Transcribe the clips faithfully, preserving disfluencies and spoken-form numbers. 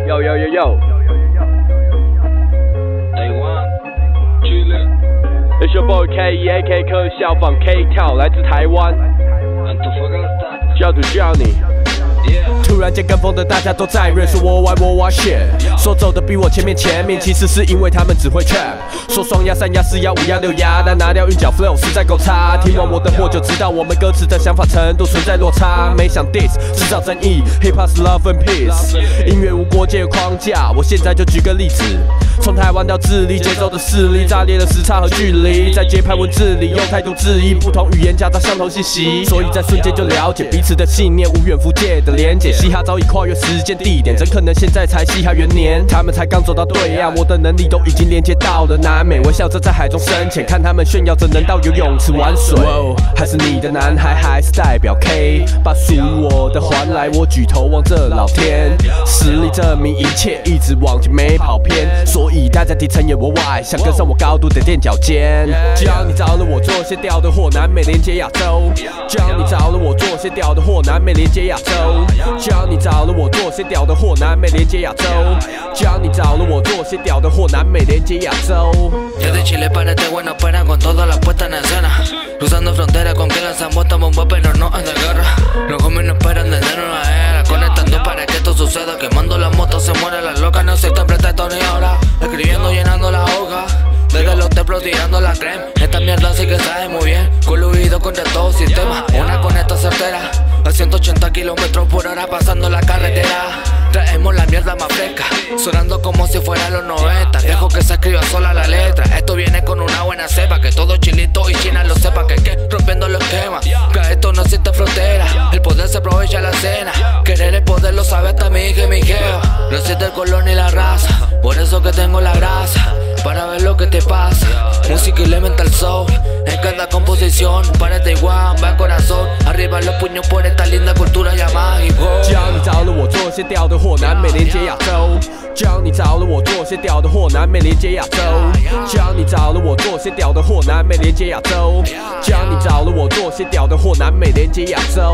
Yo yo yo yo. Taiwan, Chile. It's your boy K E A K 科效仿 K Town 来自台湾。 Antofagasta. 叫主叫你。突然间跟风的大家都在 rap， 说我歪我歪 shit， 说走的比我前面前面，其实是因为他们只会 trap。说双压三压四压五压六压，但拿掉韵脚 flow 实在够差。听完我的货就知道我们歌词的想法程度存在落差。没想 diss 制造争议 ，hip hop 是 love and peace， 音乐无国界框架。我现在就举个例子，从台湾到智利，节奏的势力炸裂了时差和距离，在节拍文字里用态度质疑不同语言夹杂相同信息，所以在瞬间就了解彼此的信念，无远弗届的连结。嘻哈早已跨越时间地点，怎可能现在才嘻哈元年？他们才刚走到对岸，我的能力都已经连接到了南美。微笑着在海中深潜，看他们炫耀着能到游泳池玩水。还是你的男孩，还是代表 K？ 把属于我的还来，我举头望着老天，实力证明一切一直往前没跑偏。所以大家底层也我外，想跟上我高度的垫脚尖。只要你找了我做些屌的货，南美连接亚洲。只要你找了我做些屌的货，南美连接亚洲。只要你找了我做些屌的货，南美连接亚洲。只要你找了我做些屌的货，南美连接亚洲。 Desde Chile para Taiwán operan con todas las puestas en escena, cruzando fronteras con que lanzamos esta bomba pero no es de guerra. Los homies no esperan desde una era, conectando para que esto suceda, quemando las motos se mueren las locas, no se completa esto ni ahora, escribiendo llenando la hoja. Desde los templos tirando la crema. Esta mierda sí que sabe muy bien, coludido contra todo sistema. Una con esta certera, a ciento ochenta kilómetros por hora pasando la carretera. Traemos la mierda más fresca, sonando como si fuera los noventa. Dejo que se escriba sola la letra. Esto viene con una buena cepa, que todo chilito y China lo sepa. Que que rompiendo los esquemas, que a esto no existe frontera. El poder se aprovecha la cena, querer el poder lo sabe hasta mi hija y mi jeva. No existe el color ni la raza, por eso que tengo la grasa, para ver lo que te pasa. Música elemental soul, en cada composición. Para Taiwán va el corazón, arriba los puños por esta linda cultura llamada hip hop. 只要你找了我做些屌的货，南美连接亚洲。只要你找了我做些屌的货，南美连接亚洲。只要你找了我做些屌的货，南美连接亚洲。只要你找了我做些屌的货，南美连接亚洲。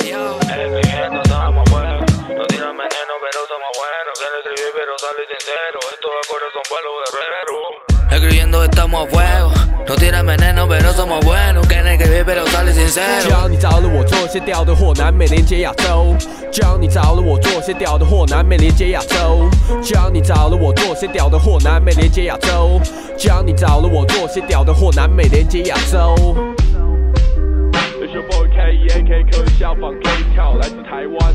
Escribiendo estamos buenos, no tiran veneno pero somos buenos. Quiero escribir pero sale sincero, esto es corazón vuelo guerrero. Escribiendo estamos a fuego, no tiran veneno pero somos buenos. Quieren escribir pero sale 只 sincero. 要你找了我做些屌的货，南美连接亚洲。只要你找了我做些屌的货，南美连接亚洲。只要你找了我做些屌的货，南美连接亚洲。只要你找了我做些屌的货，南美连接亚洲。It's your boy K E A K 科效仿 K Town 来自台湾。